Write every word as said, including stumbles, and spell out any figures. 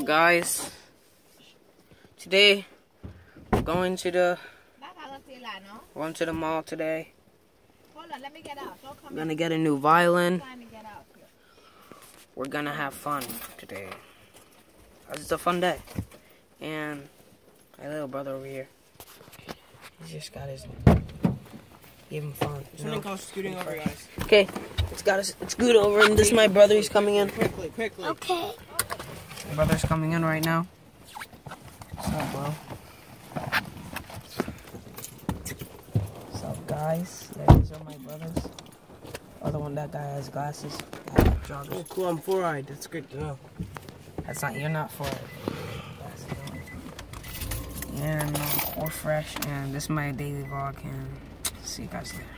guys? Today we're going to the we're going to the mall today. Hold on, let me get out. Don't come We're gonna get a new violin. trying to get out here. We're gonna have fun today. It's a fun day. And my little brother over here, he just got his give him fun. Something called scooting over, guys. Okay, it's got us. It's good over, and this is my brother. He's coming in. Quickly, quickly. Okay. My brother's coming in right now. What's up, bro? What's up, guys? These are my brothers. Other one, that guy has glasses. Joggers. Oh, cool. I'm four-eyed. That's great to know. That's not. You're not for it. And uh, we're fresh, and this is my daily vlog. And see you guys later.